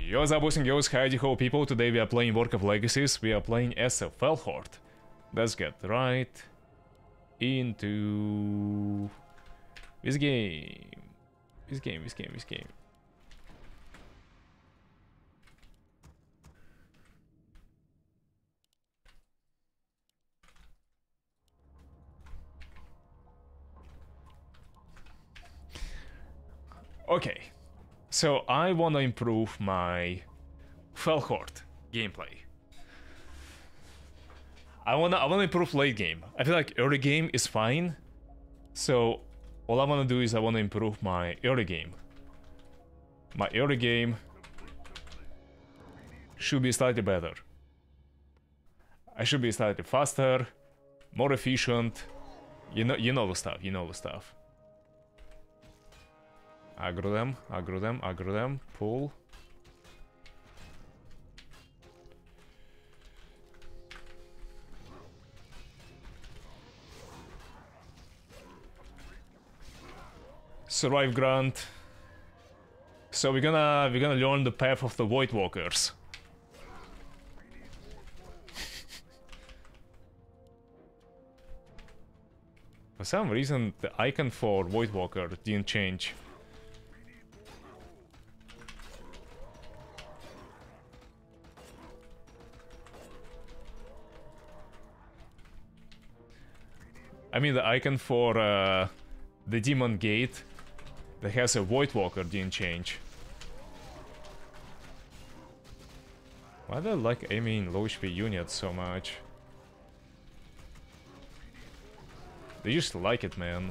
Yo, what's up, boys and girls, howdy ho people, today we are playing Work of Legacies, we are playing as a Felhort. Let's get right into this game. This game. Okay, so I wanna improve my Felhort gameplay. I wanna improve late game. I feel like early game is fine. So all I wanna do is I wanna improve my early game. My early game should be slightly better. I should be slightly faster, more efficient. You know the stuff. Aggro them, pull. Survive Grant. So we're gonna learn the path of the Void Walkers. For some reason the icon for Void Walker didn't change. I mean, the icon for the Demon Gate that has a Void Walker didn't change. Why do I like aiming low HP units so much? They just like it, man.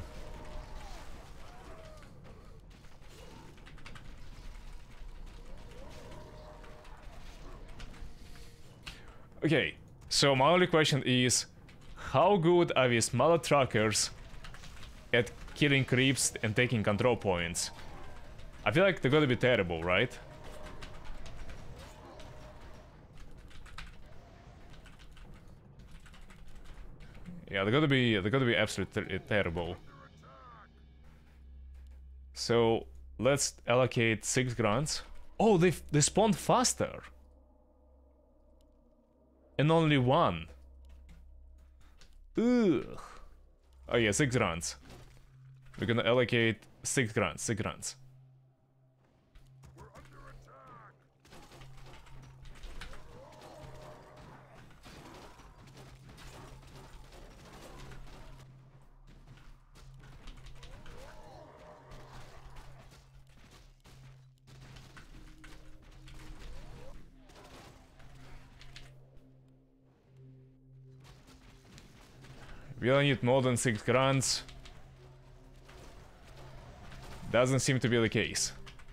Okay, so my only question is, how good are these mother truckers at killing creeps and taking control points? I feel like they're gonna be terrible, right? Yeah, they're gonna be absolutely terrible. So let's allocate 6 grunts. Oh, they spawned faster. And only 1. Ugh. Oh yeah, 6 grunts. We're gonna allocate 6 grunts. We only need more than 6 grunts. Doesn't seem to be the case.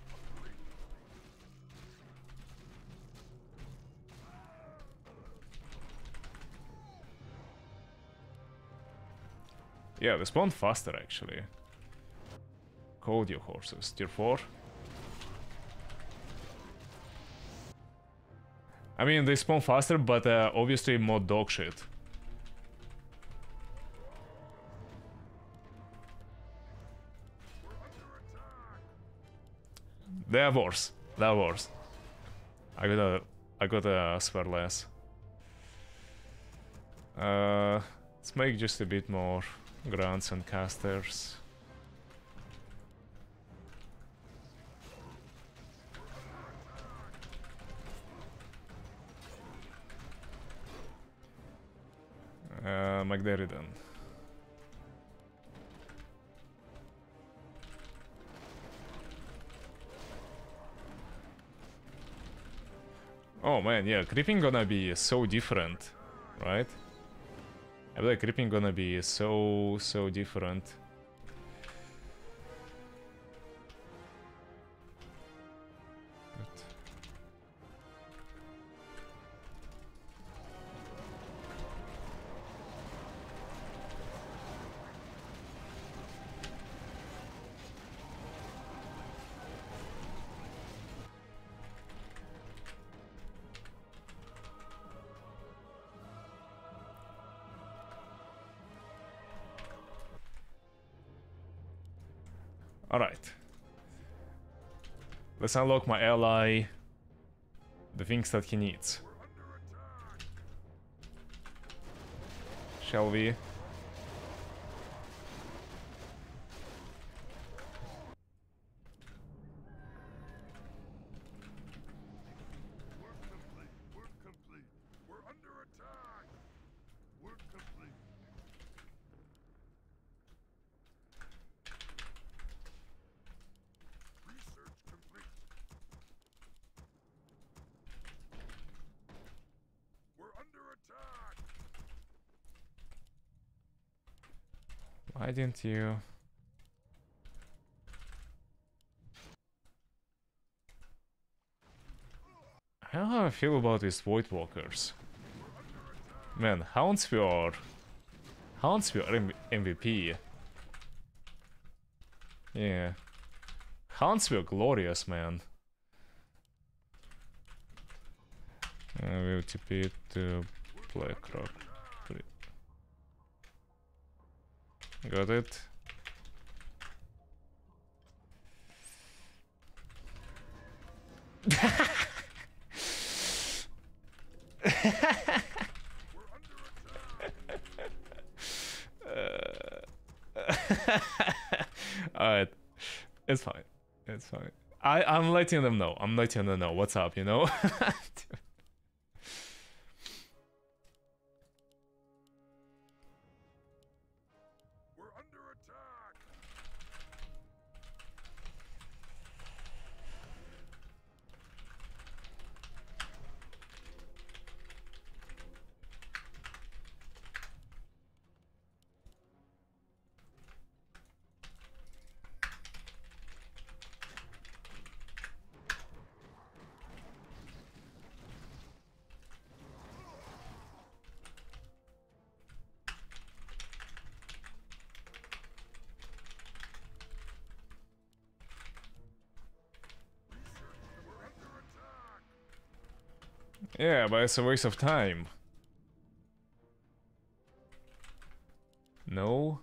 Yeah, they spawn faster actually. Code your horses. Tier 4. I mean, they spawn faster, but obviously more dog shit. They're worse. I gotta swear less. Let's make just a bit more grunts and casters. Magderidan. Oh man, yeah, creeping gonna be so different, right? I feel like creeping gonna be so different. Alright. Let's unlock my ally. the things that he needs. Shall we? Why didn't you? I don't know how I feel about these Void Walkers. Man, Houndspear MVP. Yeah. Houndspear glorious, man. We'll TP to Blackrock. Got it. Alright. It's fine. It's fine. I'm letting them know. I'm letting them know what's up, you know? Yeah, but it's a waste of time. No?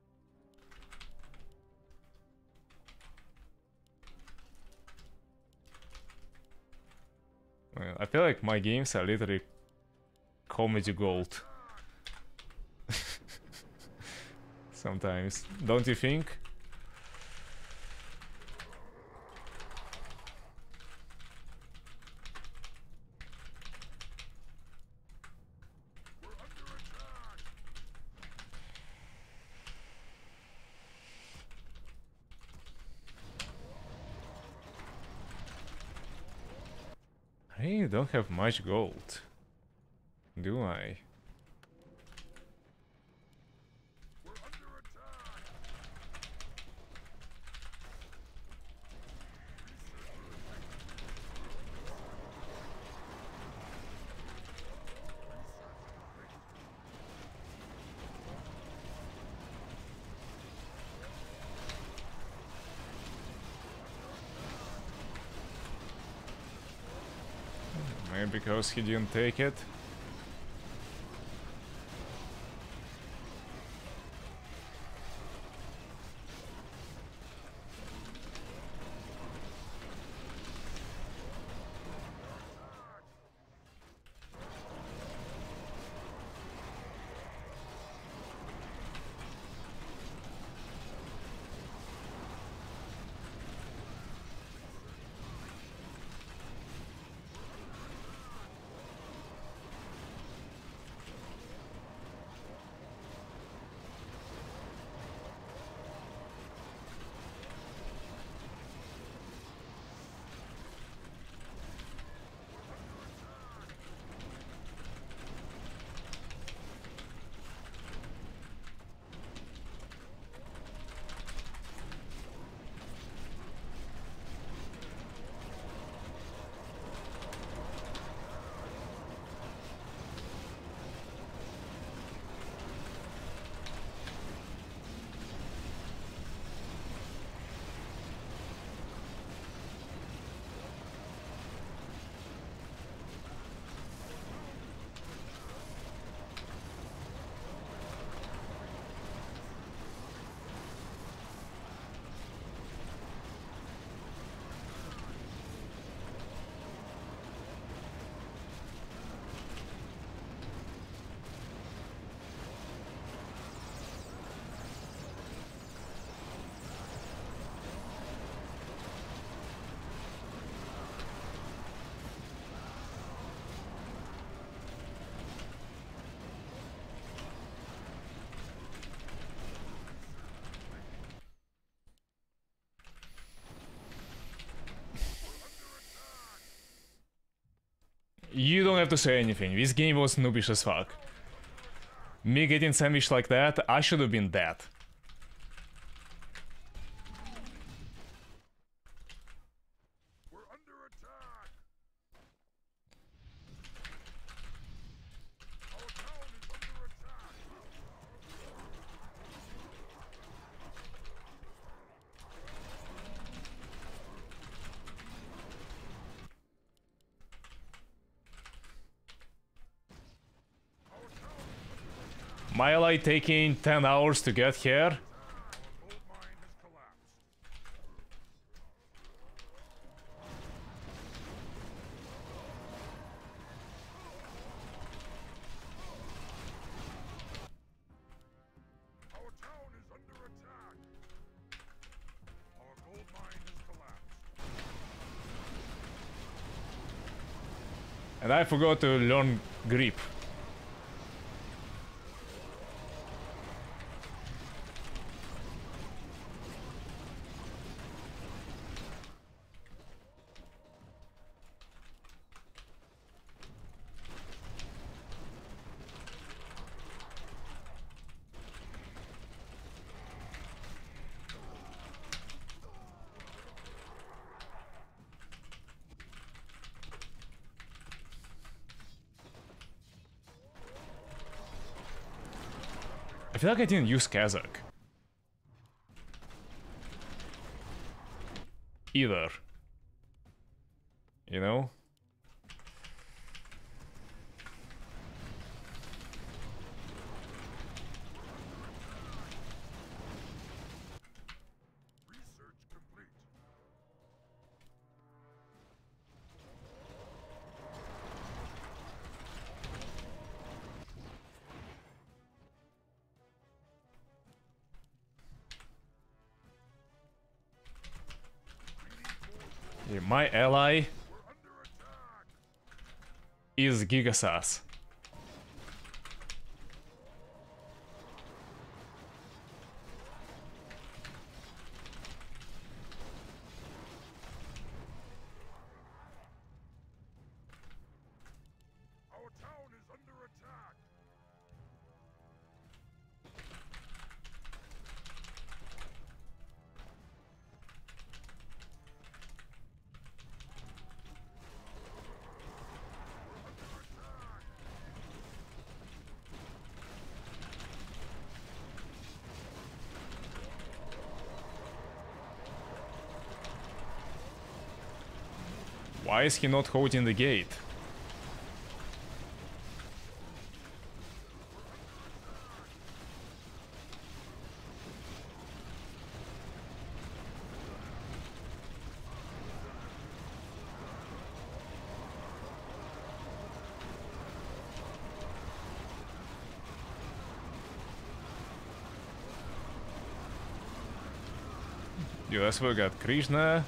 Well, I feel like my games are literally comedy gold. Sometimes. Don't you think? I really don't have much gold, do I? Maybe because he didn't take it. You don't have to say anything. This game was noobish as fuck. Me getting sandwiched like that, I should have been dead. We're under attack. Our town is under attack. My ally taking 10 hours to get here. Our gold mine has collapsed. Our town is under attack. Our gold mine has collapsed. And I forgot to learn grip. I feel like I didn't use Kazakh. Either. You know? Research complete. Yeah, my ally We're under attack. is Gigasas. Our town is under attack. Why is he not holding the gate? You also got Krishna.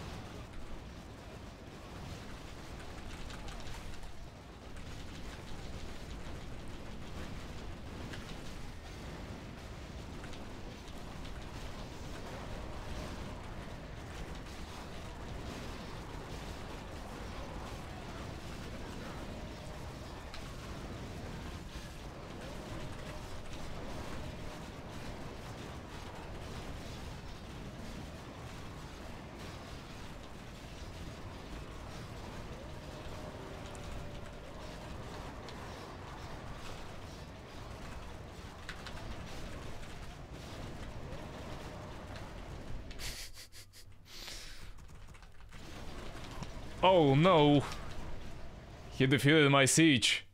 Oh no! He defeated my siege.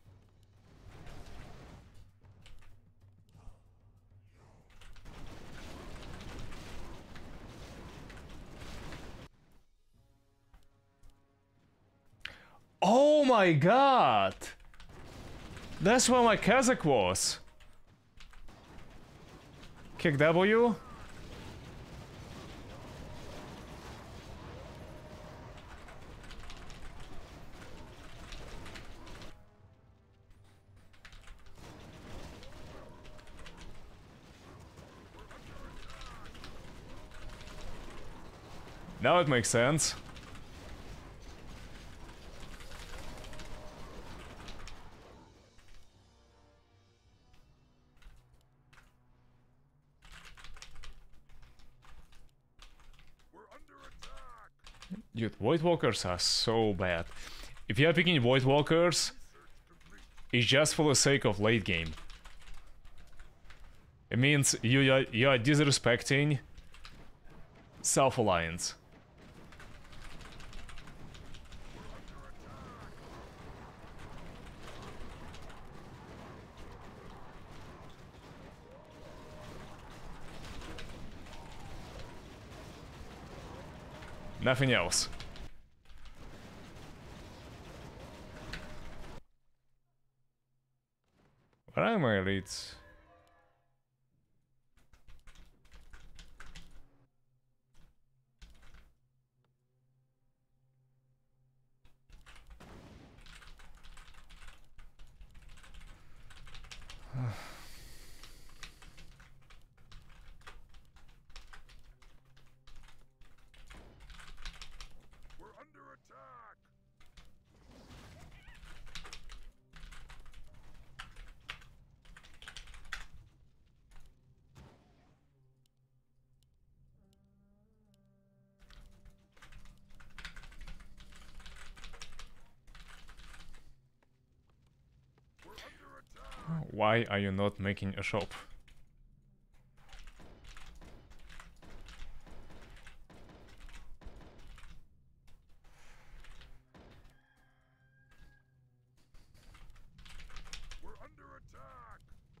Oh my god! That's where my Kazakh was. Kick W? Now it makes sense. Dude, Void Walkers are so bad. If you are picking Void Walkers, it's just for the sake of late game. It means you are disrespecting Self Alliance. Nothing else. Where are my elites? We're under attack. We're under attack. Why are you not making a shop? We're under attack.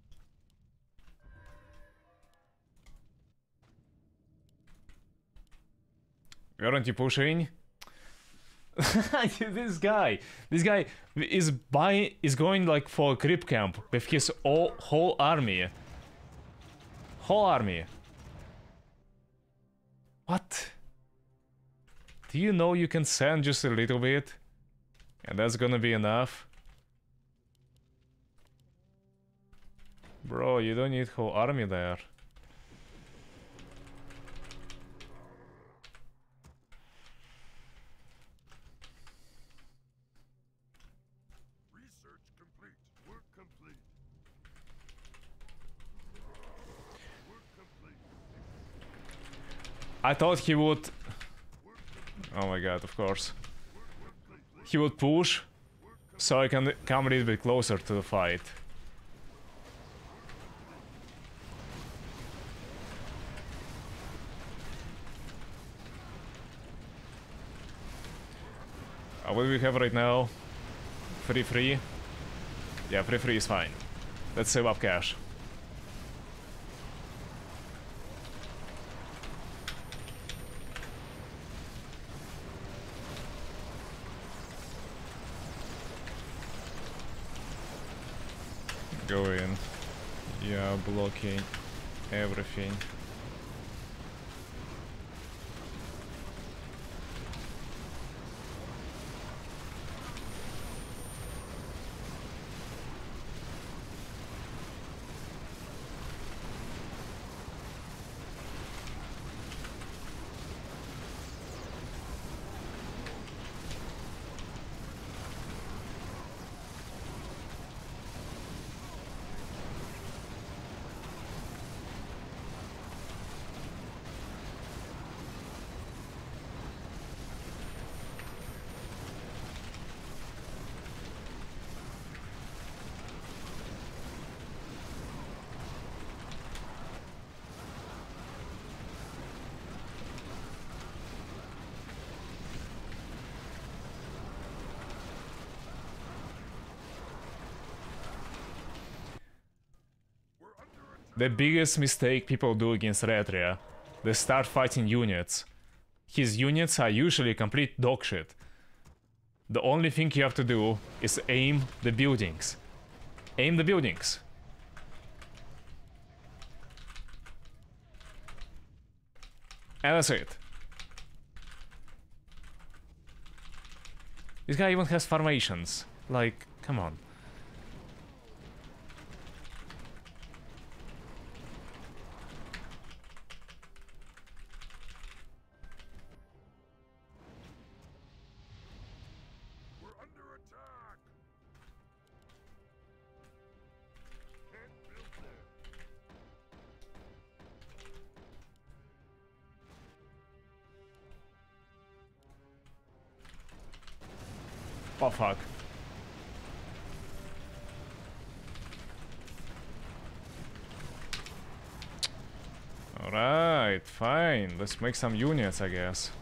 Aren't you pushing? this guy is going like for a creep camp with his whole army. Whole army. What? Do you know you can send just a little bit? And that's gonna be enough? Bro, you don't need whole army there. Research complete. Work complete. Work complete. I thought he would... Oh my god, of course. He would push, so I can come a little bit closer to the fight. What do we have right now? Free? Yeah, free is fine. Let's save up cash. Go in. Yeah, blocking everything. The biggest mistake people do against Retria, they start fighting units. His units are usually complete dogshit. The only thing you have to do is aim the buildings. Aim the buildings. And that's it. This guy even has formations. Like, come on. We're under attack. Can't build there. Oh fuck. Alright, fine. Let's make some units, I guess.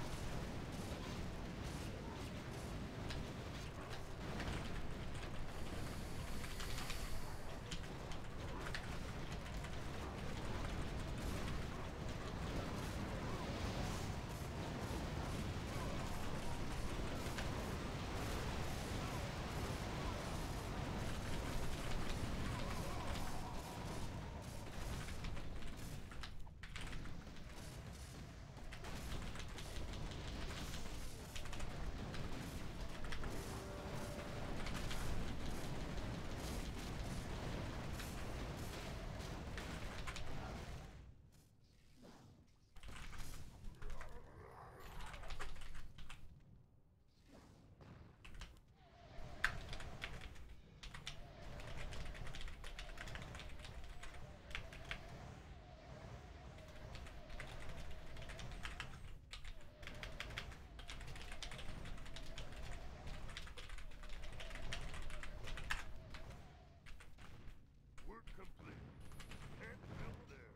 Work complete. Can't build there.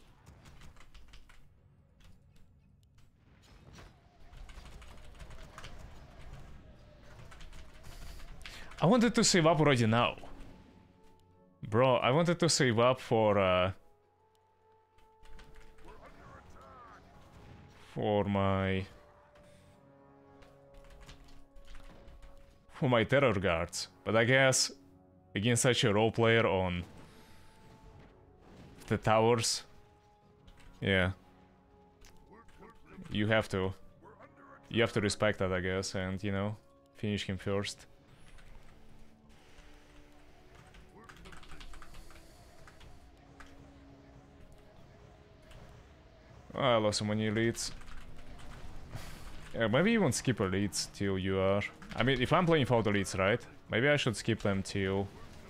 I wanted to save up already now. Bro, I wanted to save up for my terror guards, but I guess against such a role player on the towers, yeah, you have to respect that, I guess, and you know, finish him first. Oh, I lost so many elites. Yeah, maybe you won't skip elites till you are... I mean, if I'm playing without elites, right? Maybe I should skip them till...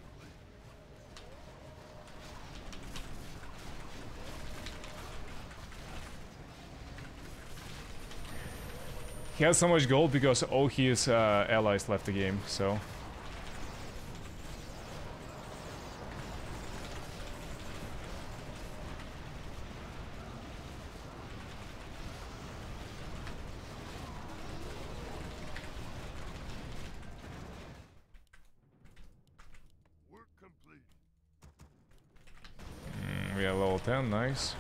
He has so much gold because all his allies left the game, so... We are level 10, nice.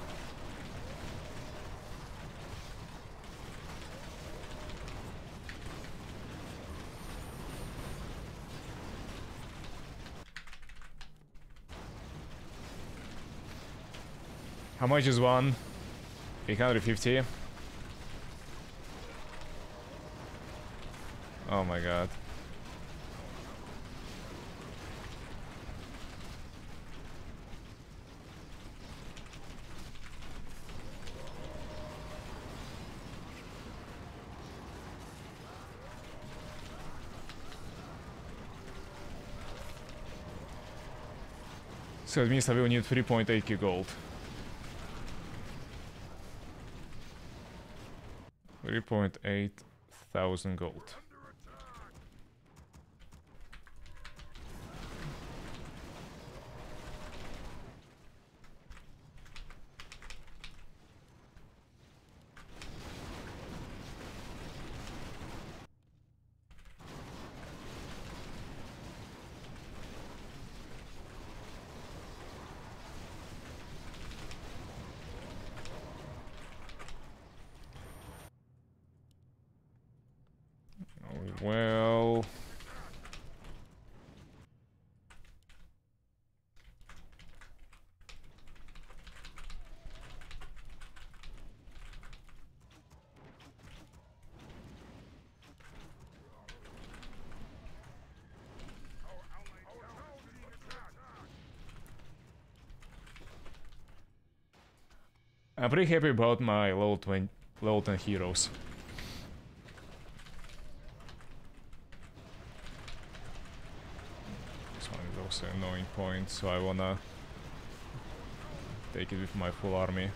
How much is one? 850. Oh my god. So it means I will need 3.8k gold. 3.8 thousand gold. Well... I'm pretty happy about my level 10 heroes. This one is also an annoying point, so I wanna take it with my full army.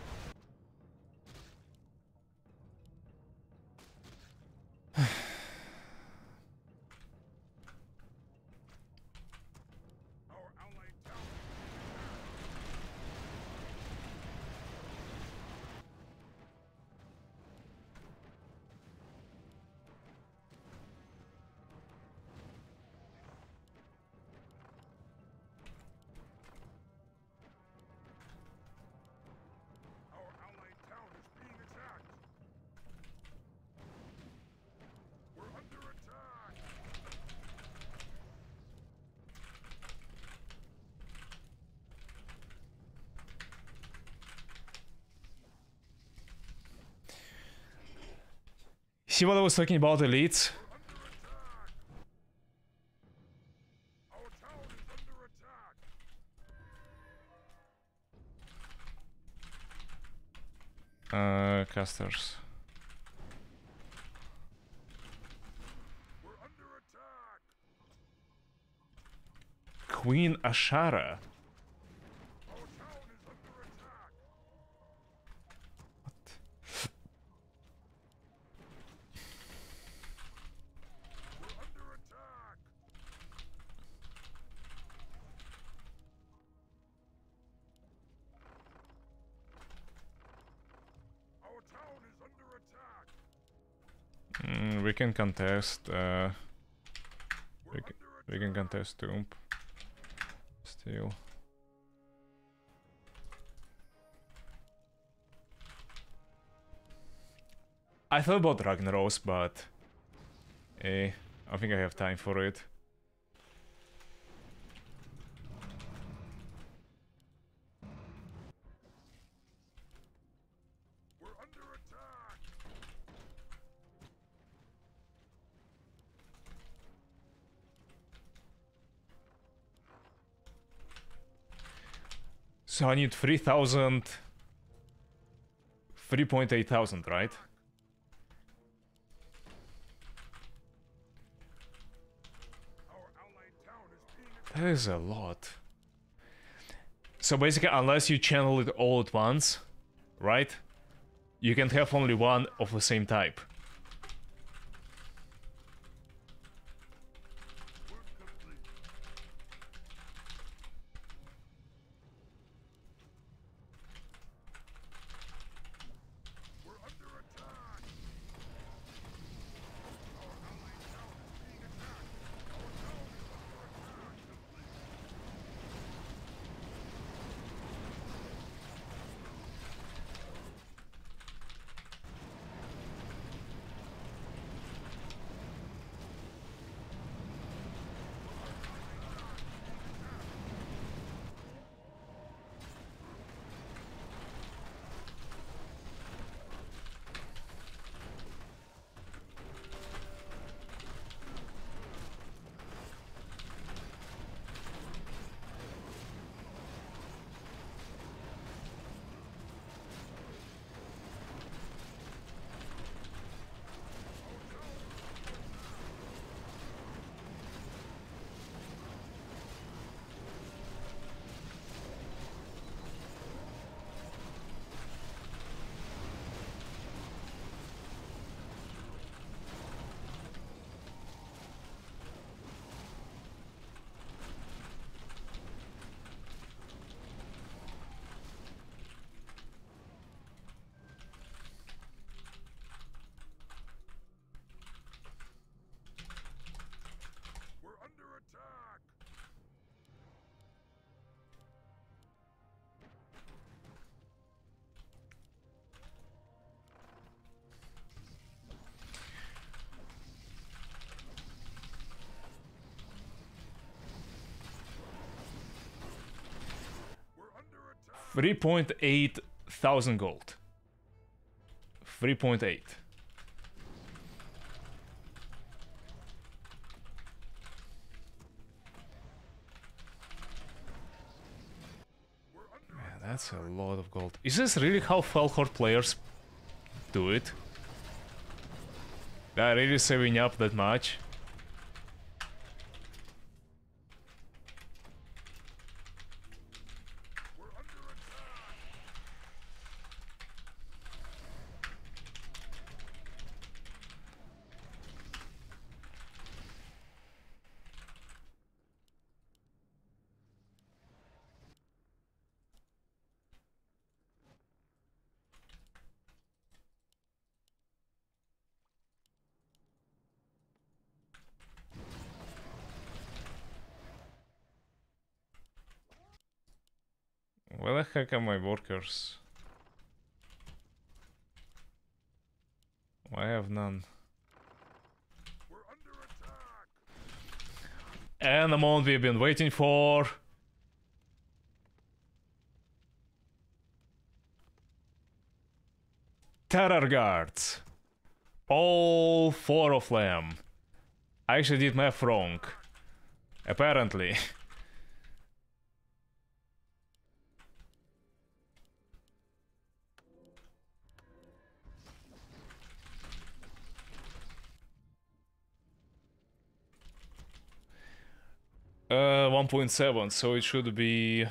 See what I was talking about elites? Our town is under attack. Casters. We're under attack. Queen Ashara. Our town is under attack. We're under attack. Our town is under attack. We can contest. We're We under we can contest Tomb. Still. I thought about Ragnaros, but I think I have time for it. We're under attack. So I need 3,000... 3.8 thousand, right? Our allied town is being attacked. That is a lot. So basically, unless you channel it all at once, right? You can have only one of the same type. Work complete. We're under attack. Our allied town is being attacked. Our town is under attack. Complete. We're under attack. We're under attack. 3.8 thousand gold. 3.8. We're under Man, that's a lot of gold. Is this really how Falhort players do it? They're really saving up that much? We're under attack. Where the heck are my workers? I have none. We're under attack. And the moment we've been waiting for. Terror guards. All 4 of them. I actually did math wrong. Apparently. Uh, 1.7, so it should be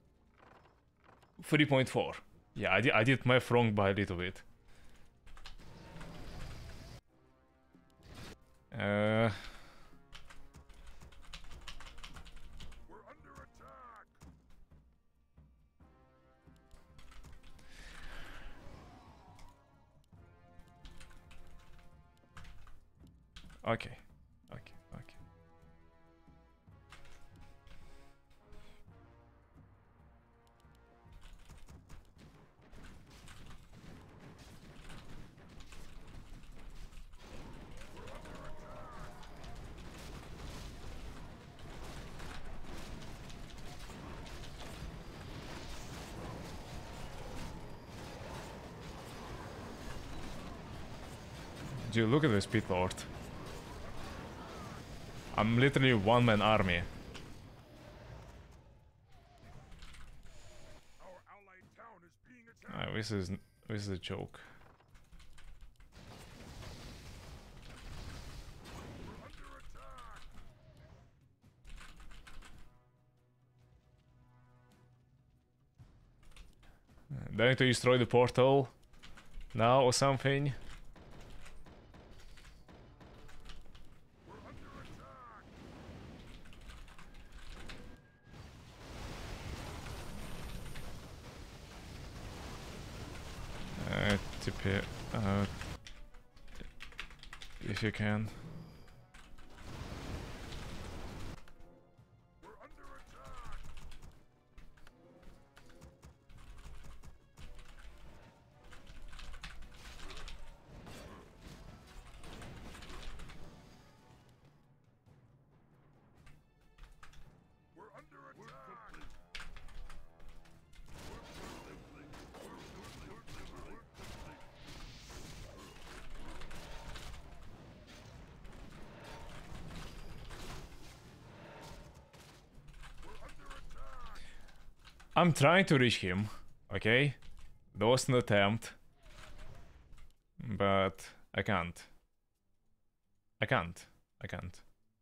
3.4. Yeah, I did math wrong by a little bit. We're under attack. ，OK，OK，OK。Dude, look at this Pit Lord. I'm literally one-man army. Our allied town is being attacked. This is a joke. We're under attack. Do I need to destroy the portal now or something? We're under attack. TP, if you can. We're under attack. We're under attack. We're under attack. I'm trying to reach him, okay? That was an attempt. But I can't. I can't. I can't.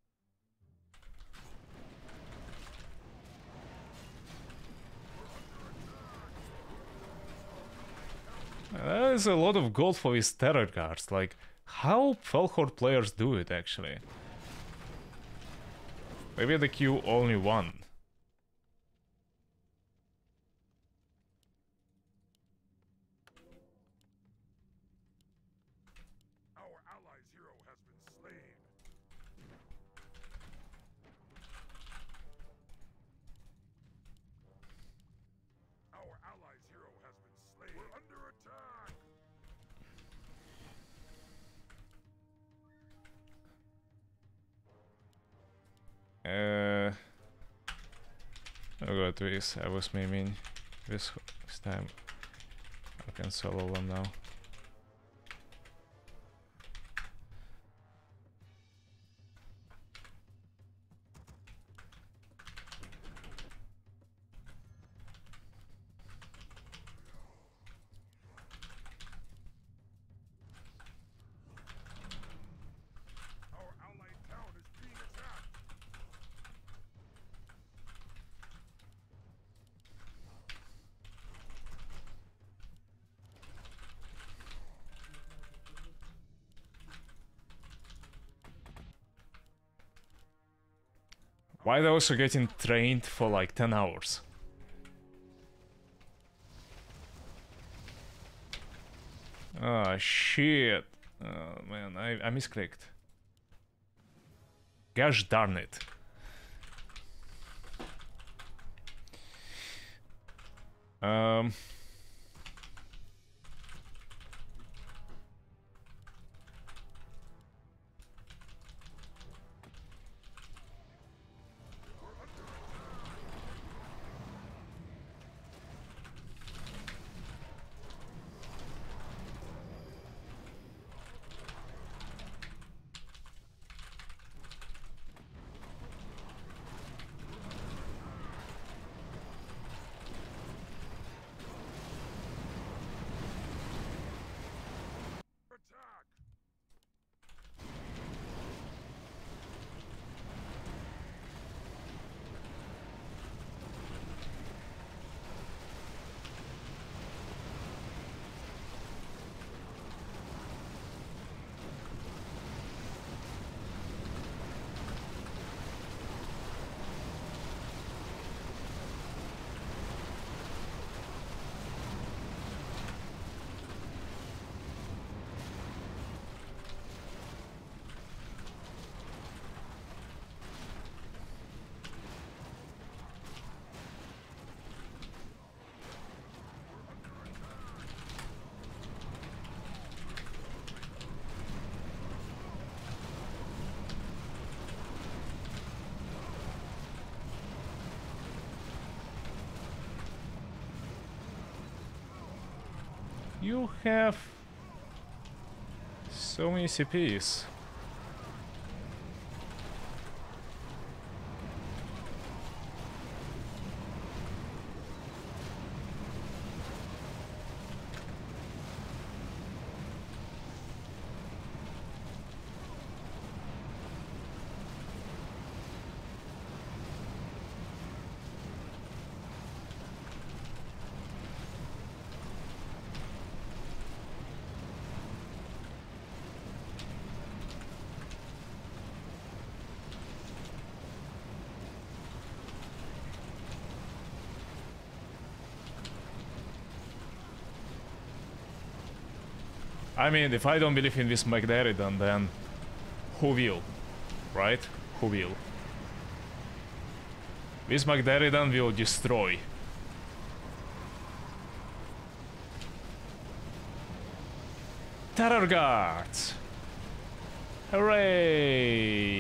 There's a lot of gold for these terror cards. Like, how Felhort players do it actually? Maybe they queue only one. Our allies' hero has been slain. Our allies' hero has been slain. We're under attack. I'll go to this. I was memeing this time. I can solo them now. Our allied town is being attacked. Why are they also getting trained for like 10 hours? Oh shit. Oh man, I misclicked. Gosh darn it. You have so many CPs. I mean, if I don't believe in this Magdaridan, then who will? Right? Who will? This Magdaridan will destroy. Terror guards! Hooray!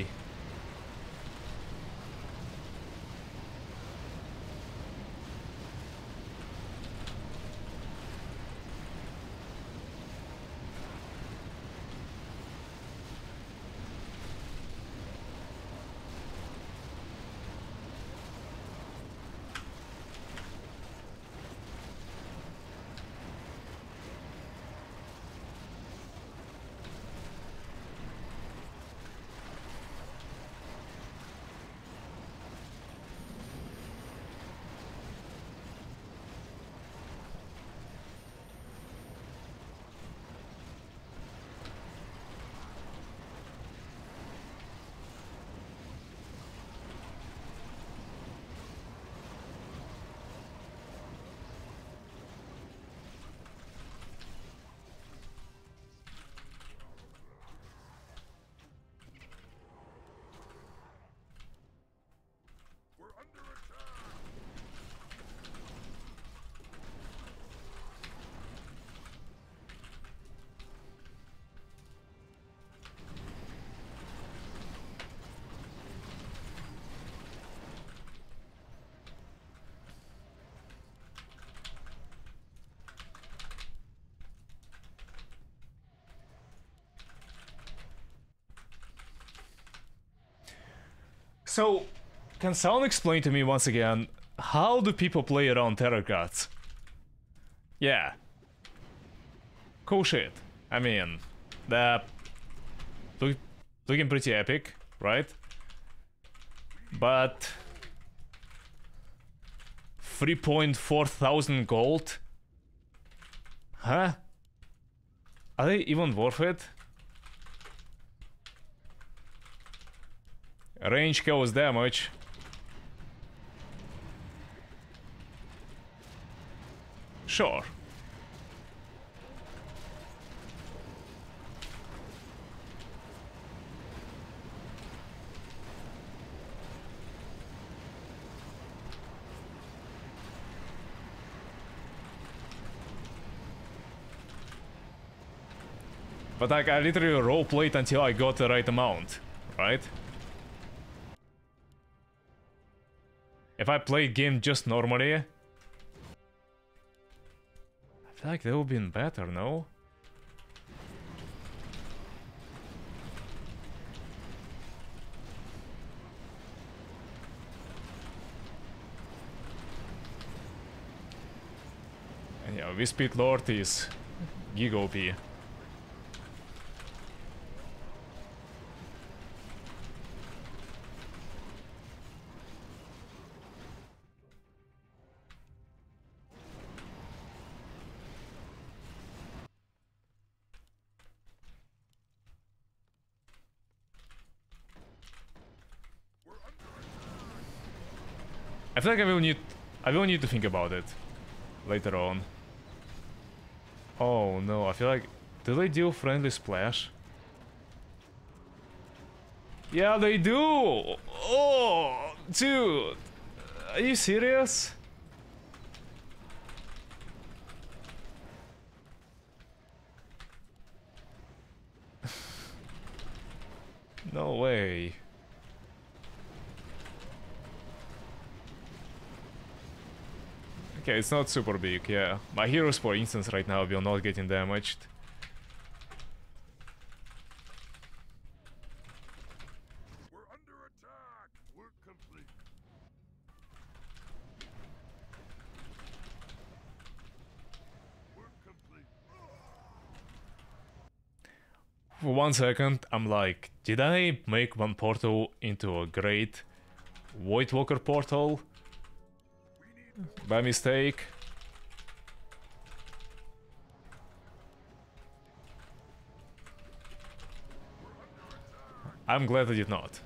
We're under attack. So, can someone explain to me once again, how do people play around terror guards? Yeah. Cool shit. I mean, they're looking pretty epic, right? But 3.4 thousand gold? Huh? Are they even worth it? Range kills damage. Sure. But like, I literally roleplayed until I got the right amount, right? If I played game just normally, I feel like that would have been better, no? And yeah, Wispit Lord is Giga OP. I feel like I will need to think about it later on. Oh no, I feel like, do they do friendly splash? Yeah, they do! Oh, dude! Are you serious? No way. Okay, it's not super big, yeah. My heroes, for instance, right now will not getting damaged. We're under attack. Work complete. Work complete. For 1 second, I'm like, did I make one portal into a great Void Walker portal? By mistake? I'm glad I did not.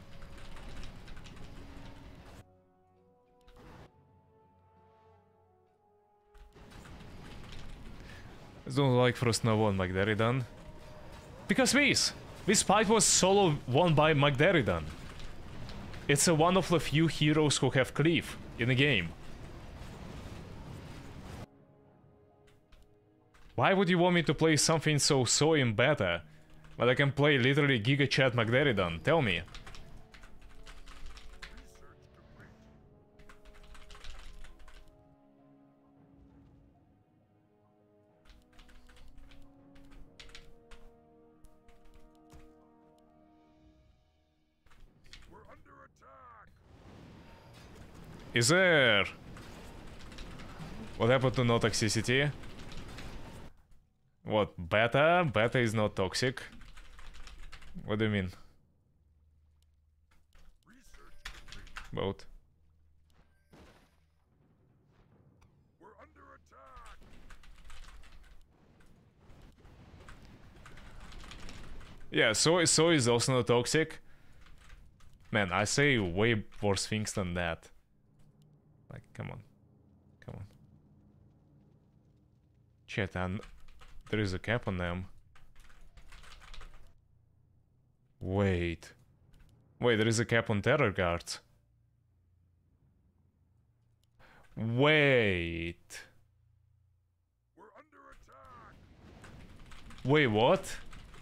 I don't like Frost Nova on Magdaridan. Because this fight was solo won by Magdaridan. It's one of the few heroes who have cleave in the game. Why would you want me to play something so in beta when I can play literally Giga Chat Magdaridan? Tell me. We're under attack. Is there... What happened to no toxicity? What, beta? Beta is not toxic. What do you mean? Research complete. Both. We're under attack. Yeah, so is also not toxic. Man, I say way worse things than that. Like, come on. Come on. Chat, and there is a cap on them. Wait. Wait, there is a cap on Terror Guards. Wait. We're under attack. Wait, what?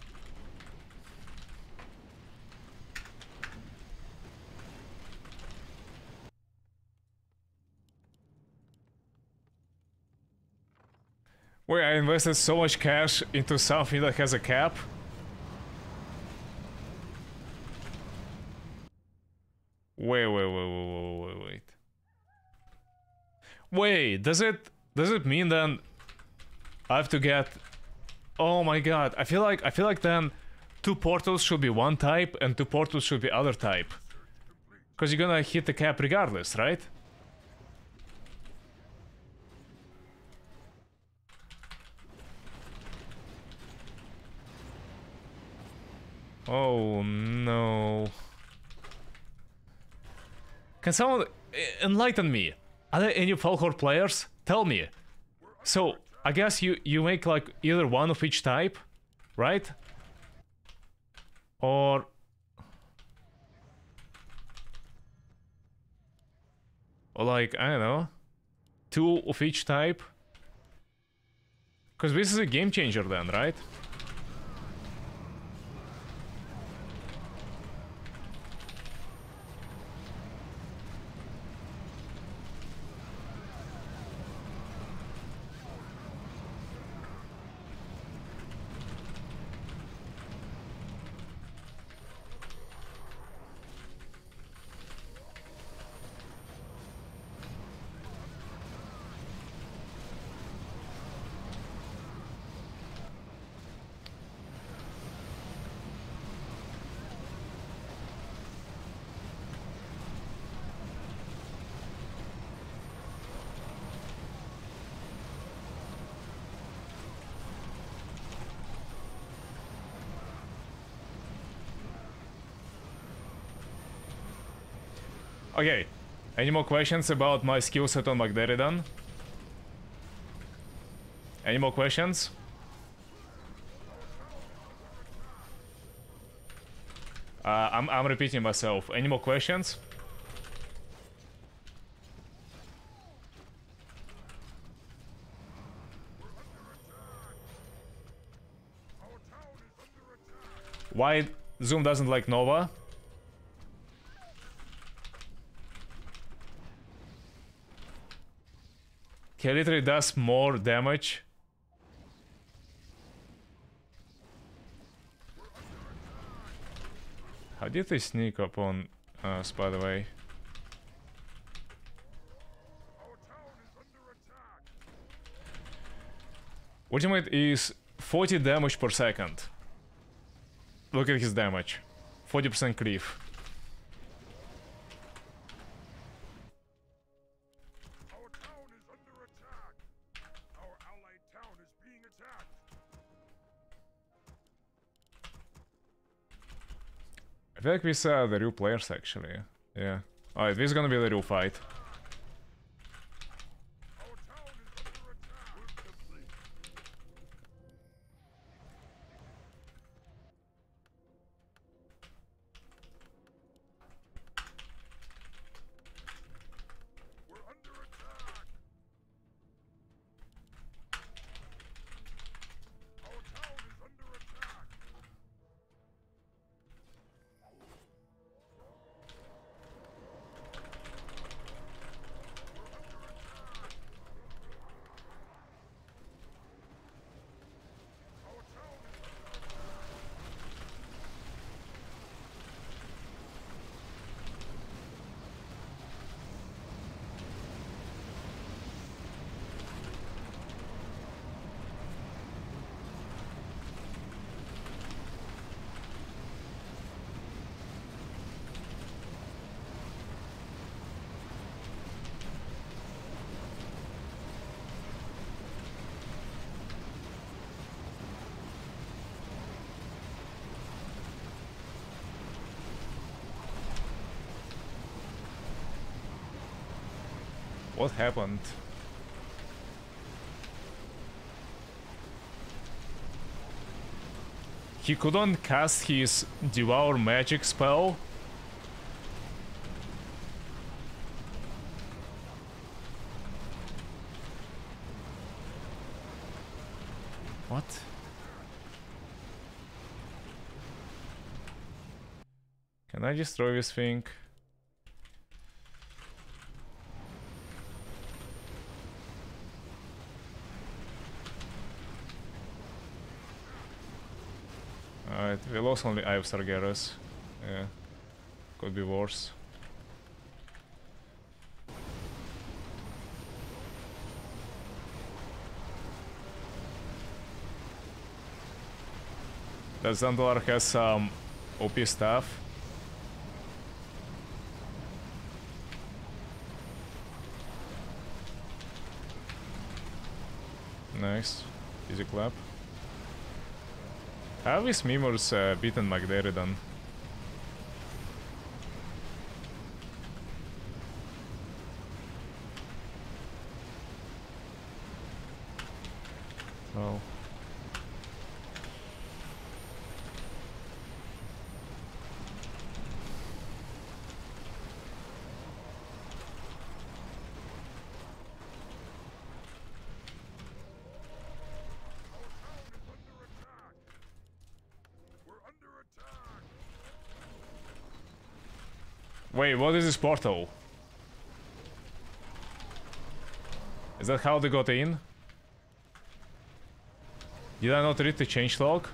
Wait, I invested so much cash into something that has a cap? Wait. Wait, does it mean then I have to get... Oh my god, I feel like then 2 portals should be one type and 2 portals should be other type. Cause you're gonna hit the cap regardless, right? Oh no. Can someone enlighten me? Are there any Falkor players? Tell me. So, I guess you make like either one of each type, right? Or... Or like, I don't know, 2 of each type? Because this is a game changer then, right? Okay, any more questions about my skill set on Magdaridan? Any more questions? I'm repeating myself. Any more questions? Why Zoom doesn't like Nova? He literally does more damage. How did they sneak up on us, by the way? Our town is under attack. Ultimate is 40 damage per second. Look at his damage. 40% cleave. Our town is under attack. Our allied town is being attacked. I feel like these are the real players, actually. Yeah. Alright, this is gonna be the real fight. Our town is under attack. We're complete. We're under attack. Our town is under attack. Our town is What happened? He couldn't cast his Devour Magic spell? What? Can I destroy this thing? Alright, we lost only Eye of Sargeras. Yeah, could be worse. The Zandalar has some OP stuff. Nice. Easy clap. How is Mimurs beaten Magderidan? Oh. Wait, what is this portal? Is that how they got in? Did I not read the changelog?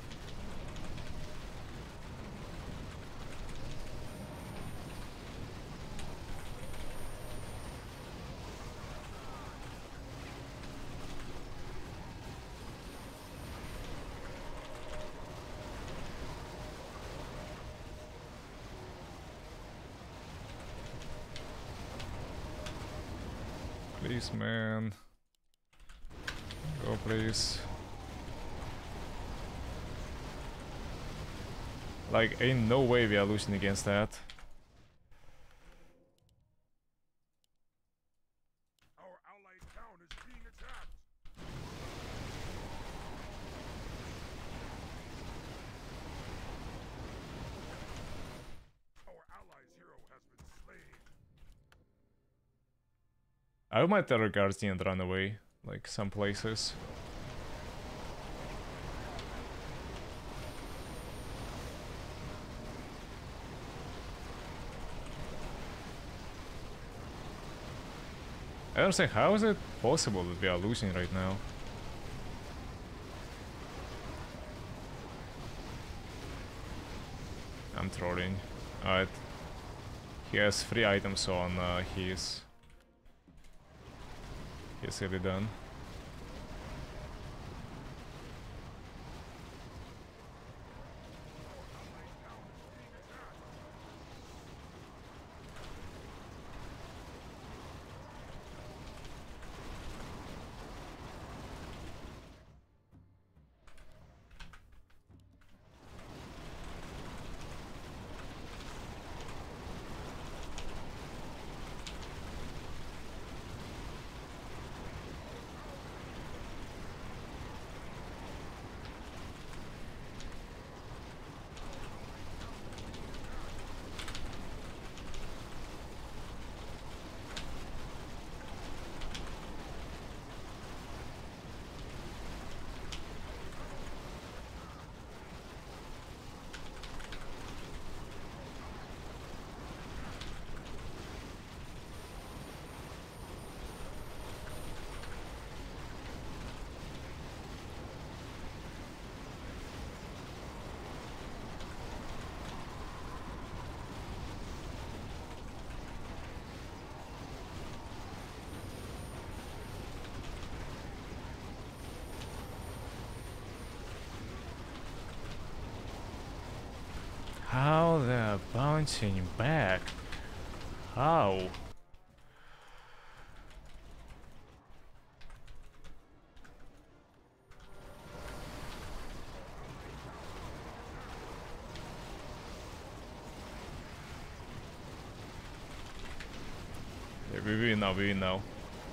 Please, man. Go, please. Like, ain't no way we are losing against that. our allied town is being attacked. Our allies' hero has been slain. I might tell Guardian and run away, like some places. I don't say, how is it possible that we are losing right now? I'm trolling. Alright. He has 3 items on he's really done. How they're bouncing back? How? Yeah, we win now, we win now.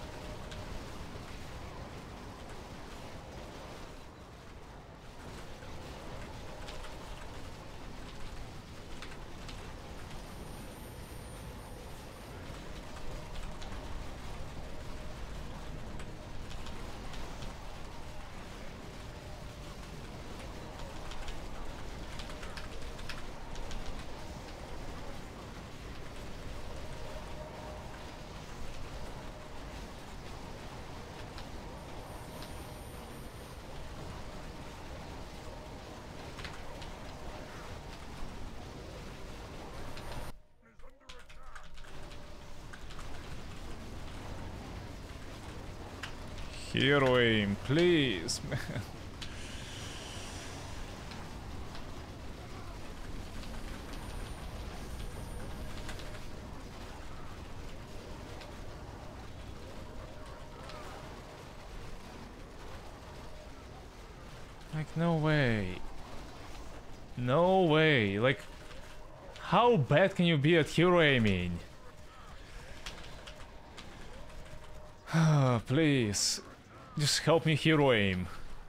Hero aim, please, man. Like, no way. No way. Like, how bad can you be at hero aiming? Please. Just help me hero aim.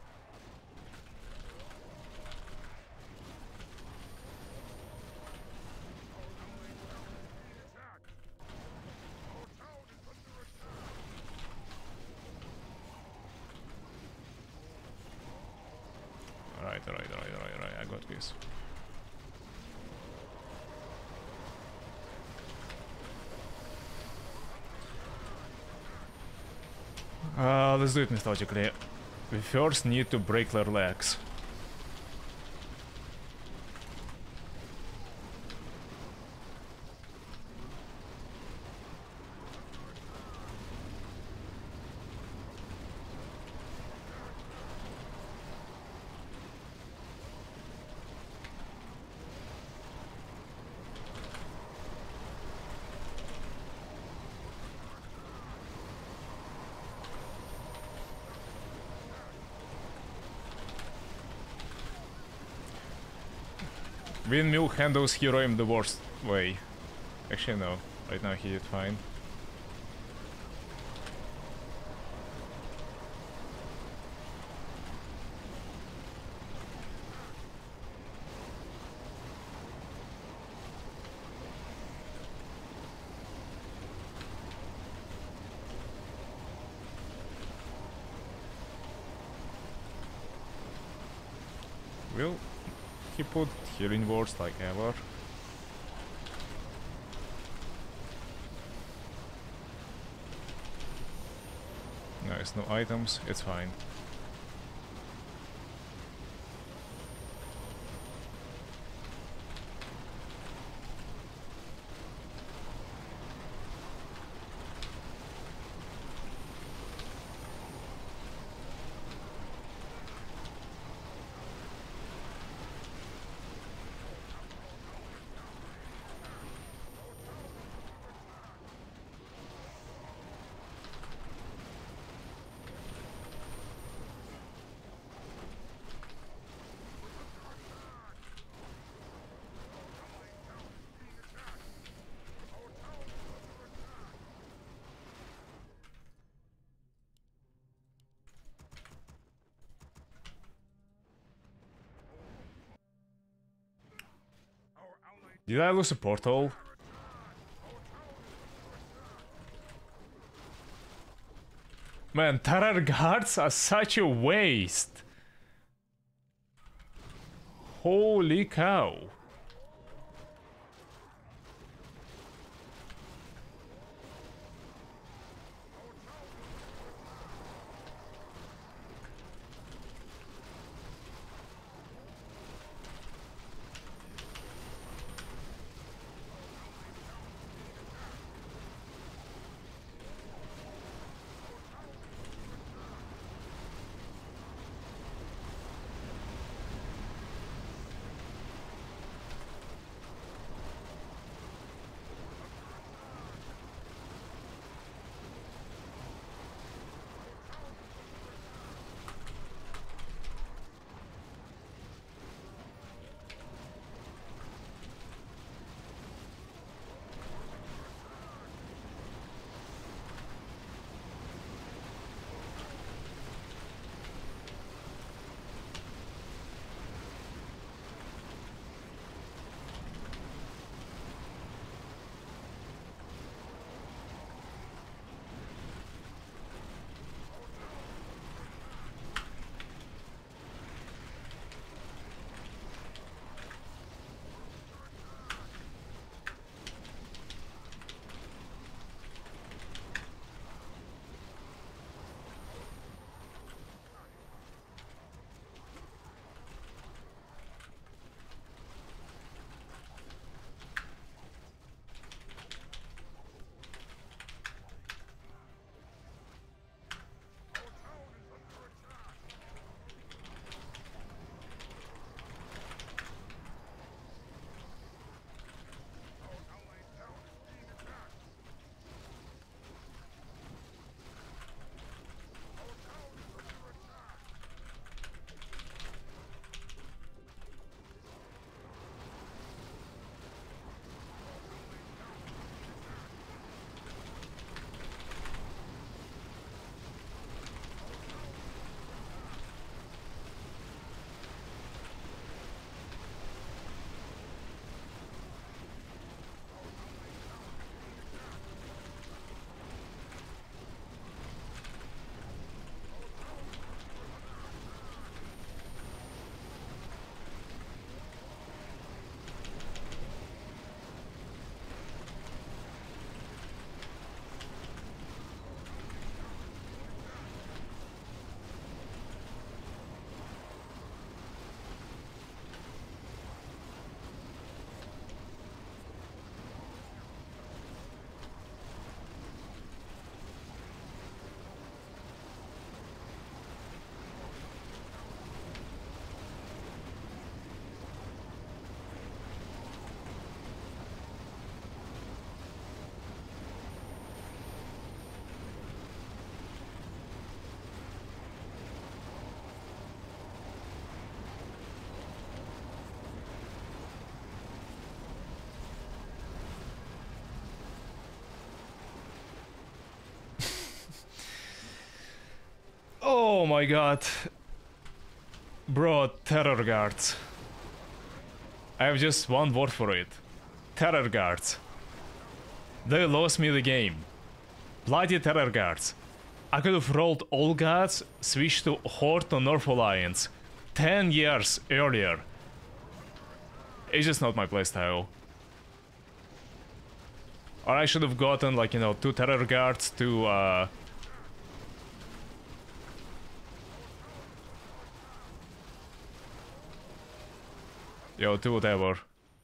Alright, I got this. Let's do it methodically. We first need to break their legs. Windmill handles hero aim the worst way. Actually no, right now he did fine. Will he put healing words like ever? Nice, no items, it's fine. Did I lose a portal? Man, terror guards are such a waste. Holy cow. Oh my god. Bro, terror guards. I have just one word for it. Terror guards. They lost me the game. Bloody terror guards. I could have rolled all gods, switched to Horde or North Alliance 10 years earlier. It's just not my playstyle. Or I should have gotten, like, you know, 2 terror guards, 2 Yo, do whatever.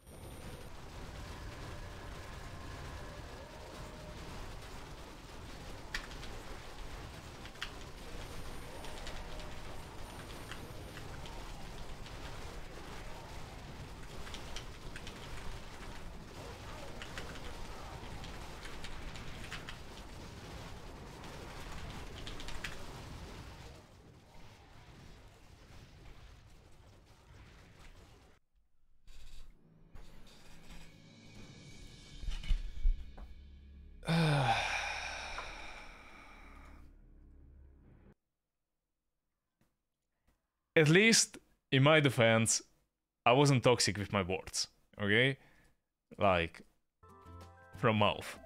At least, in my defense, I wasn't toxic with my words, okay? Like, from mouth.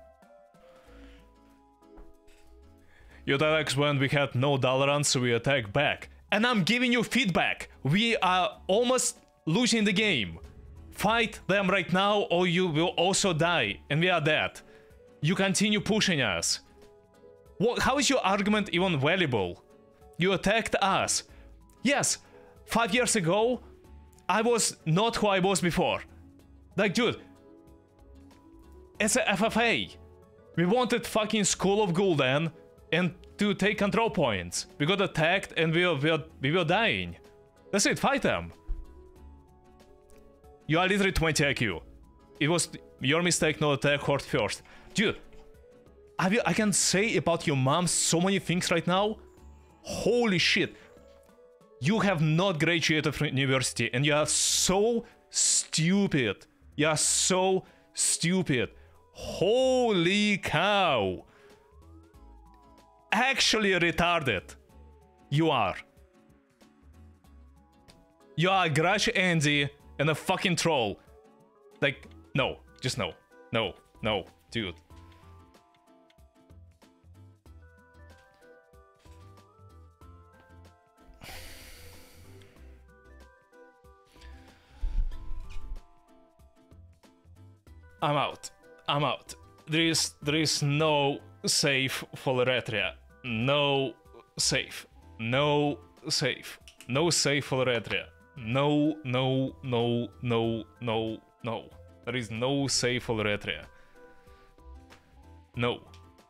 You attack when we had no Dalaran, so we attack back. And I'm giving you feedback! We are almost losing the game. Fight them right now or you will also die, and we are dead. You continue pushing us. How is your argument even valuable? You attacked us. Yes, 5 years ago, I was not who I was before. Like, dude, it's a FFA. We wanted fucking School of Gul'dan and to take control points. We got attacked and we were dying. That's it, fight them. You are literally 20 IQ. It was your mistake not attack Horde first. Dude, I can say about your mom so many things right now. Holy shit. You have not graduated from university and you are so stupid. You are so stupid. Holy cow. Actually retarded. You are. You are a Garage Andy and a fucking troll. Like, no. Just no. No. No. Dude. I'm out. I'm out. There is no save for Eretria. No save. No save. No save for Eretria. No, no, no, no, no, no. There is no save for Eretria. No.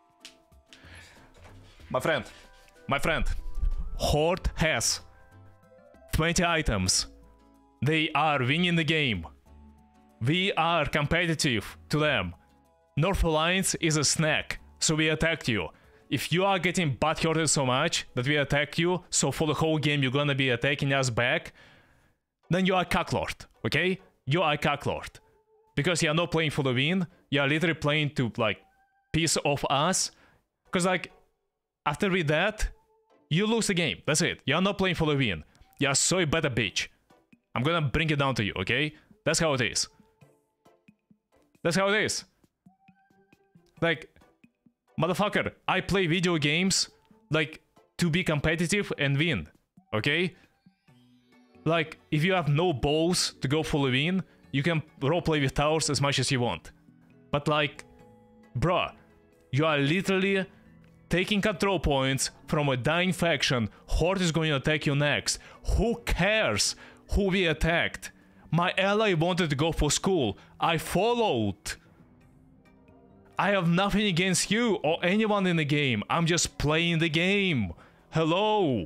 My friend, Horde has 20 items. They are winning the game. We are competitive to them. North Alliance is a snack, so we attacked you. If you are getting butthurted so much that we attack you, so for the whole game you're gonna be attacking us back, then you are Cucklord, okay? You are Cucklord. Because you are not playing for the win, you are literally playing to, like, piece off us. Because, like, after we that, you lose the game. That's it. You are not playing for the win. You are so bad a bitch. I'm gonna bring it down to you, okay? That's how it is. That's how it is. Like, motherfucker, I play video games, like, to be competitive and win, okay? Like, if you have no balls to go for the win, you can roleplay with towers as much as you want. But, like, bruh, you are literally taking control points from a dying faction. Horde is going to attack you next. Who cares who we attacked? My ally wanted to go for school. I followed. I have nothing against you or anyone in the game. I'm just playing the game. Hello.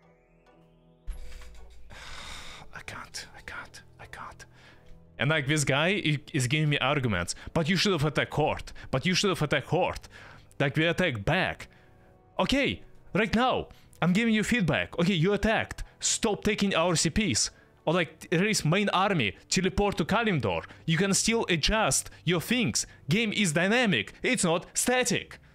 I can't. And like this guy is giving me arguments. But you should have attacked Horde. Like we attack back. Okay, right now, I'm giving you feedback. Okay, you attacked. Stop taking our CPs. Or like release main army, teleport to Kalimdor. You can still adjust your things. Game is dynamic, it's not static.